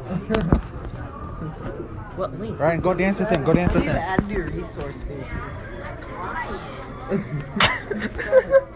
What link? Ryan, go dance with him. Go dance with him. Add to your resource spaces. Why?